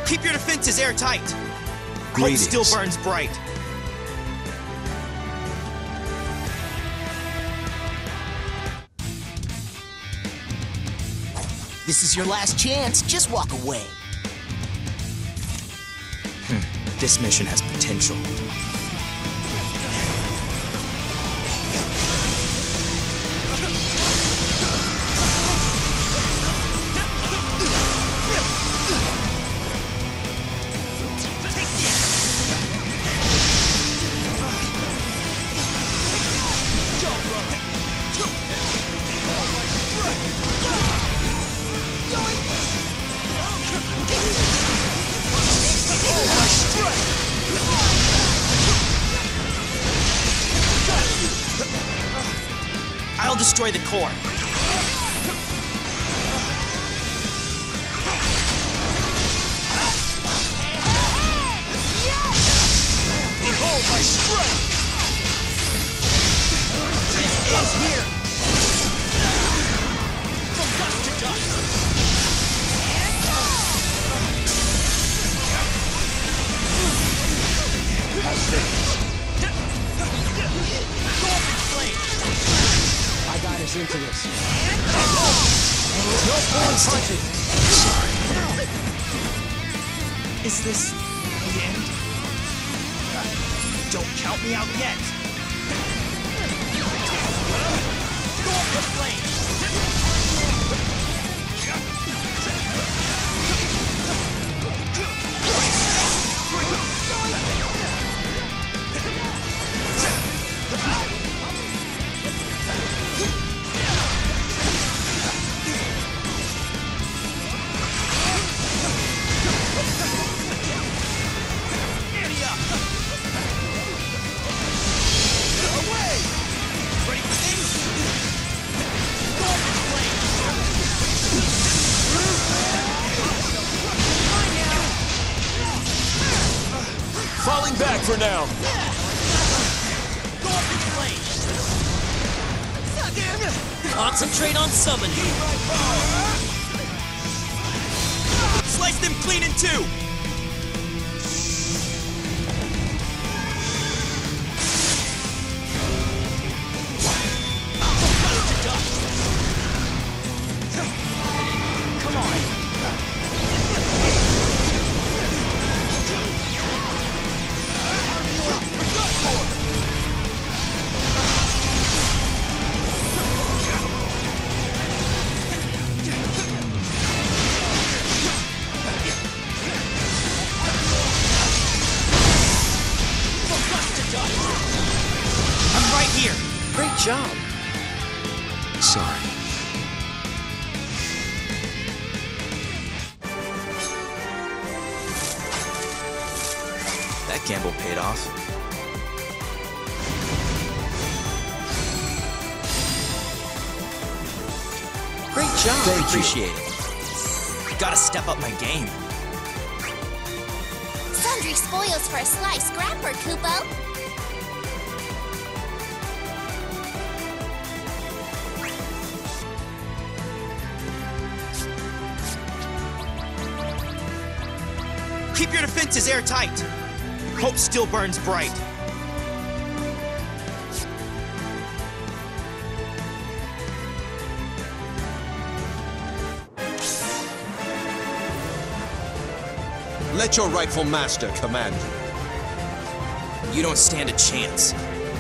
Keep your defenses airtight. Hope still burns bright. This is your last chance. Just walk away. This mission has potential. I'll destroy the core. Behold my strength! This is here! From dust to dust! Golden flame! I got us into this. No point punching! Sorry. Is this the end? Don't count me out yet! Golden flame! Falling back for now. Golden flame! Concentrate on summoning. Slice them clean in two. Come on! I'm right here. Great job. Sorry. That gamble paid off. Great job. I appreciate it. Gotta step up my game. Sundry spoils for a slice scrapper, Kupo. Keep your defenses airtight. Hope still burns bright. Let your rightful master command you. You don't stand a chance.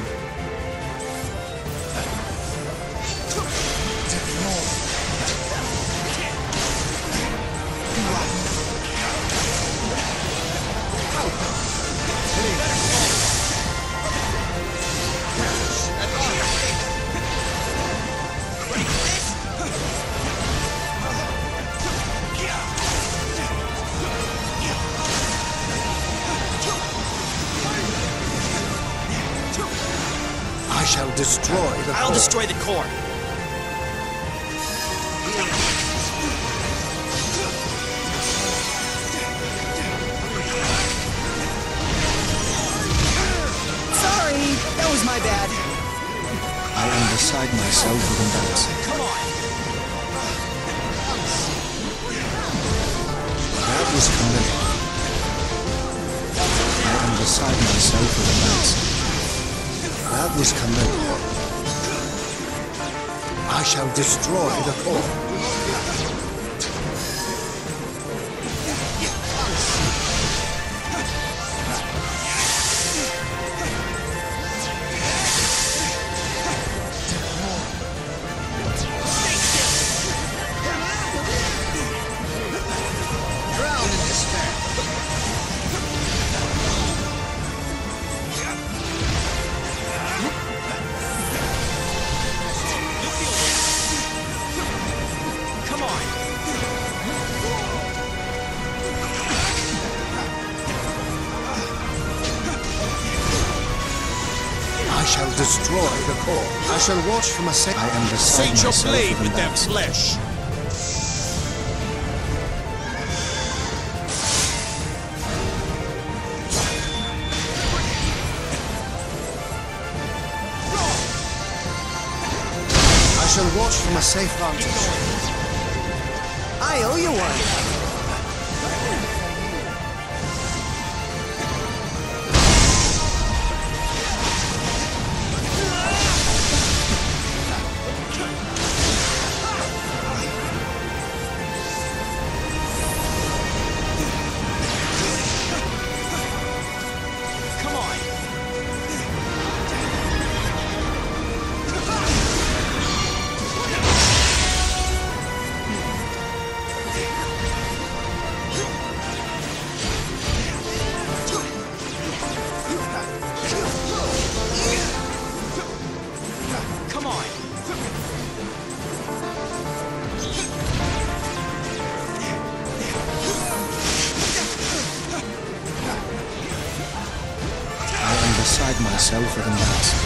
I shall destroy the I'll core. destroy the core. Sorry, that was my bad. I am beside myself with embarrassment. Come on! That was familiar. That was commendable. I shall destroy the core. I shall destroy the core. I shall watch from a safe. I am beside Sate your myself blade with that that flesh. I shall watch from a safe vantage. I owe you one. beside myself with embarrassment.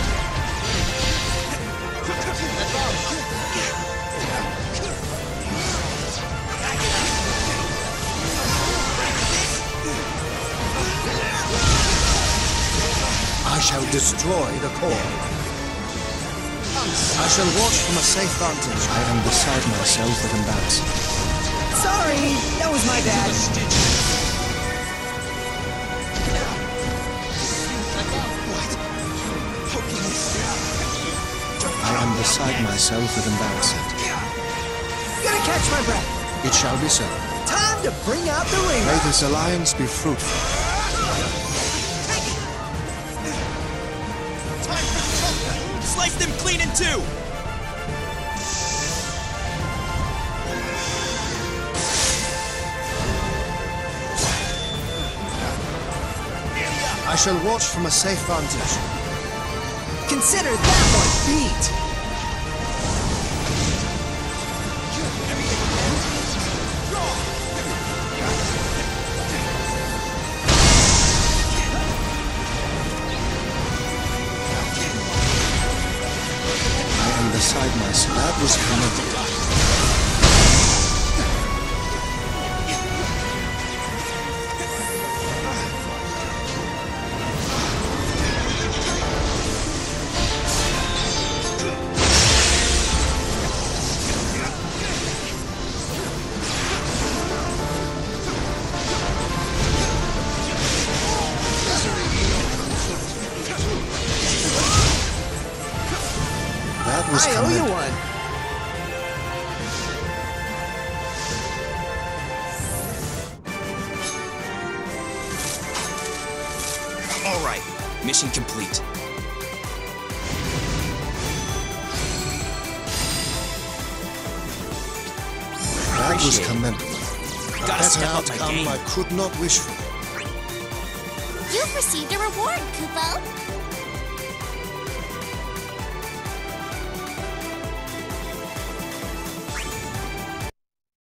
I shall destroy the core. I shall watch from a safe vantage. I am beside myself with embarrassment. Sorry, that was my bad. I am beside myself with embarrassment. Gotta catch my breath. It shall be so. Time to bring out the ring. May this alliance be fruitful. Slice them clean in two! I shall watch from a safe vantage. Consider that one beat. I am beside myself. That was commendable. That was I owe you commendable. one. All right, mission complete. That was Appreciate it. commendable. A Gotta better step up my outcome game. I could not wish for. You've received a reward, Kupo.